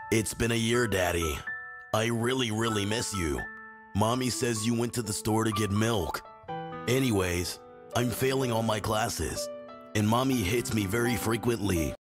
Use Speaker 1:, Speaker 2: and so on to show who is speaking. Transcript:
Speaker 1: It's been a year, Daddy. I really miss you. Mommy says you went to the store to get milk. Anyways, I'm failing all my classes, and Mommy hits me very frequently.